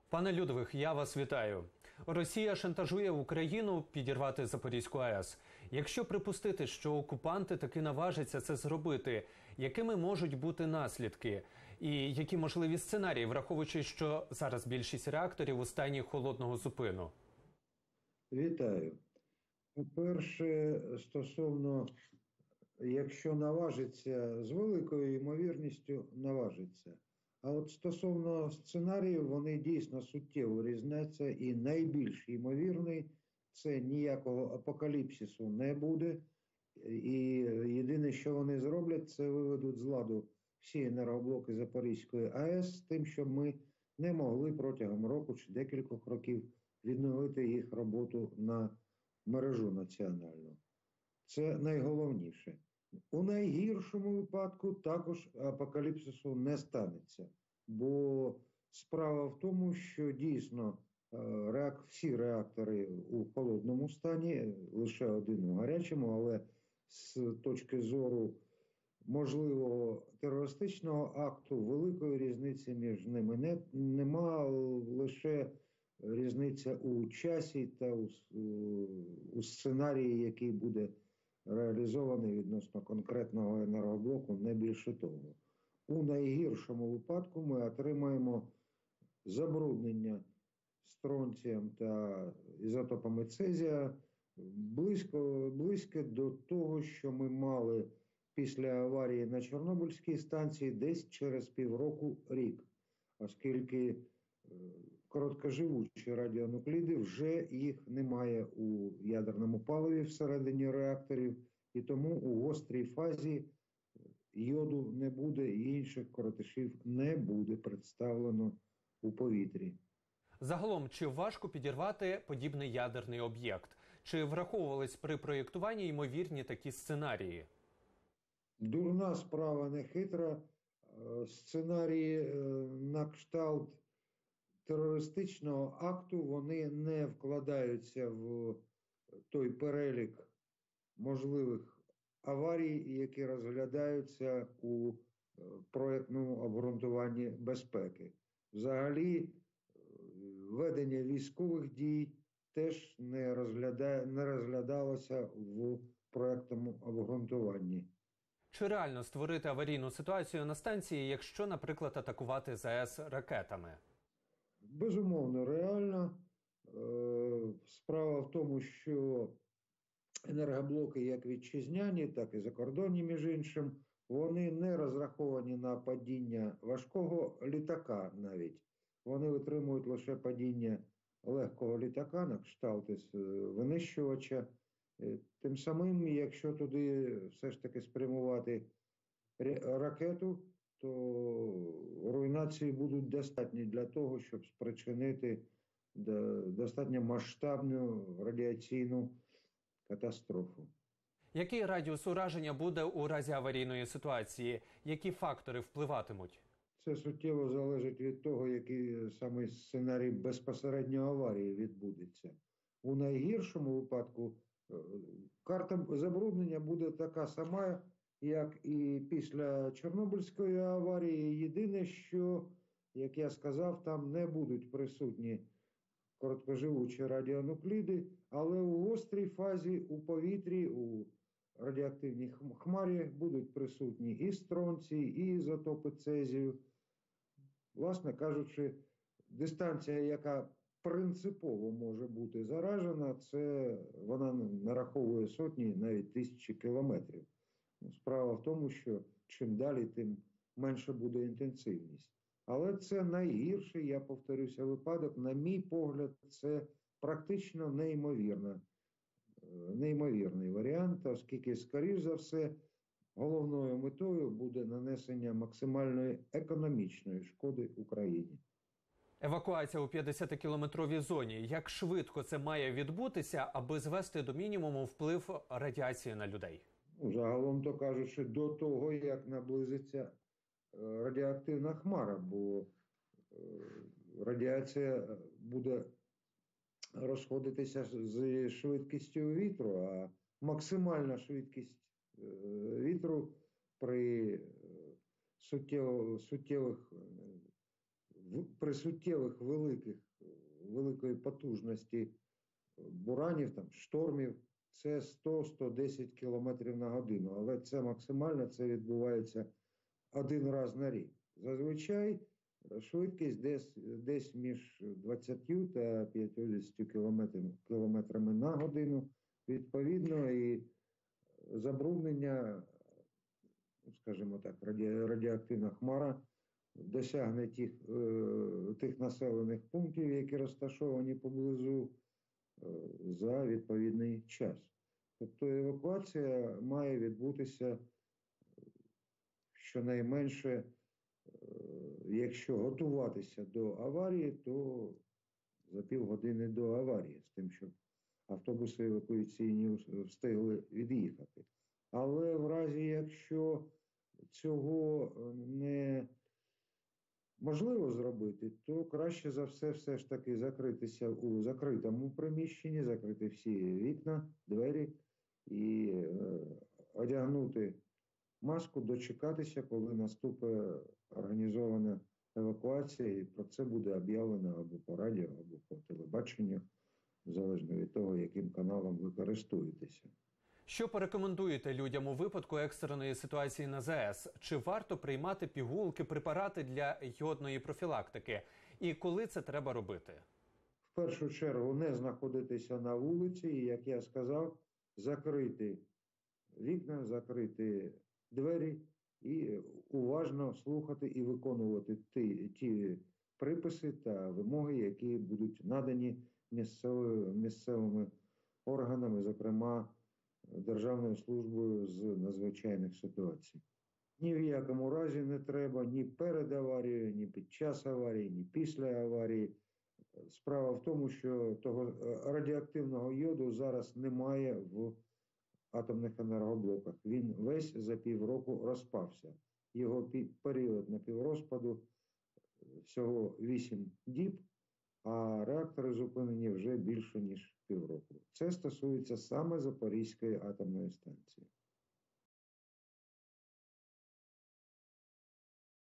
Пане Людвиг, я вас вітаю. Росія шантажує Україну підірвати Запорізьку АЕС. Якщо припустити, що окупанти таки наважаться це зробити, якими можуть бути наслідки? І які можливі сценарії, враховуючи, що зараз більшість реакторів у стані холодного зупину? Вітаю. По-перше, стосовно, якщо наважиться, з великою ймовірністю наважиться. А от стосовно сценаріїв, вони дійсно суттєво різняться, і найбільш ймовірний – це ніякого апокаліпсису не буде. І єдине, що вони зроблять, це виведуть з ладу всі енергоблоки Запорізької АЕС з тим, щоб ми не могли протягом року чи декількох років відновити їх роботу на мережу національну. Це найголовніше. У найгіршому випадку також апокаліпсису не станеться. Бо справа в тому, що дійсно всі реактори у холодному стані, лише один у гарячому, але з точки зору можливого терористичного акту великої різниці між ними нема, лише різниця у часі та у сценарії, який буде реалізований відносно конкретного енергоблоку, не більше того. У найгіршому випадку ми отримаємо забруднення стронцієм та ізотопами цезія близьке до того, що ми мали після аварії на Чорнобильській станції десь через півроку-рік, оскільки короткоживучі радіонукліди, вже їх немає у ядерному паливі всередині реакторів, і тому у гострій фазі йоду не буде і інших коротишів не буде представлено у повітрі. Загалом, чи важко підірвати подібний ядерний об'єкт? Чи враховувались при проєктуванні ймовірні такі сценарії? Дурна справа, не хитра. Сценарії на кшталт терористичного акту, вони не вкладаються в той перелік можливих аварій, які розглядаються у проєктному обґрунтуванні безпеки. Взагалі, ведення військових дій теж не розглядалося в проєктному обґрунтуванні. Чи реально створити аварійну ситуацію на станції, якщо, наприклад, атакувати ЗАЕС ракетами? Безумовно, реально. Справа в тому, що енергоблоки як вітчизняні, так і закордонні, між іншим, вони не розраховані на падіння важкого літака навіть. Вони витримують лише падіння легкого літака на кшталт винищувача. Тим самим, якщо туди все ж таки спрямувати ракету, то руйнації будуть достатні для того, щоб спричинити достатньо масштабну радіаційну катастрофу. Який радіус ураження буде у разі аварійної ситуації? Які фактори впливатимуть? Це суттєво залежить від того, який саме сценарій безпосередньо аварії відбудеться. У найгіршому випадку карта забруднення буде така сама, як і після Чорнобильської аварії. Єдине, що, як я сказав, там не будуть присутні короткоживучі радіонукліди, але у гострій фазі у повітрі, у радіоактивній хмарі будуть присутні і стронцій, і ізотопи цезію. Власне кажучи, дистанція, яка принципово може бути заражена, це вона нараховує сотні, навіть тисячі кілометрів. Справа в тому, що чим далі, тим менше буде інтенсивність. Але це найгірший, я повторюся, випадок. На мій погляд, це практично неймовірний варіант, оскільки, скоріш за все, головною метою буде нанесення максимальної економічної шкоди Україні. Евакуація у 50-кілометровій зоні. Як швидко це має відбутися, аби звести до мінімуму вплив радіації на людей? Загалом то кажучи, до того, як наблизиться радіоактивна хмара, бо радіація буде розходитися з швидкістю вітру, а максимальна швидкість вітру при суттєвих при суттєвих великої потужності буранів, там, штормів, це 100-110 км на годину. Але це максимально, це відбувається один раз на рік. Зазвичай швидкість десь між 20 та 50 км на годину. Відповідно, і забруднення, скажімо так, радіоактивна хмара досягне тих населених пунктів, які розташовані поблизу, за відповідний час. Тобто евакуація має відбутися щонайменше, якщо готуватися до аварії, то за півгодини до аварії, з тим, щоб автобуси евакуаційні встигли від'їхати. Але в разі, якщо цього не можливо зробити, то краще за все ж таки закритися у закритому приміщенні, закрити всі вікна, двері і одягнути маску, дочекатися, коли наступить організована евакуація, і про це буде об'явлено або по радіо, або по телебаченню, залежно від того, яким каналом ви користуєтеся. Що порекомендуєте людям у випадку екстреної ситуації на ЗАЕС? Чи варто приймати пігулки, препарати для йодної профілактики? І коли це треба робити? В першу чергу не знаходитися на вулиці і, як я сказав, закрити вікна, закрити двері і уважно слухати і виконувати ті приписи та вимоги, які будуть надані місцевими органами, зокрема Державною службою з надзвичайних ситуацій. Ні в якому разі не треба ні перед аварією, ні під час аварії, ні після аварії. Справа в тому, що того радіоактивного йоду зараз немає в атомних енергоблоках. Він весь за півроку розпався. Його період напіврозпаду всього 8 діб, а реактори зупинені вже більше, ніж півроку. Це стосується саме Запорізької атомної станції.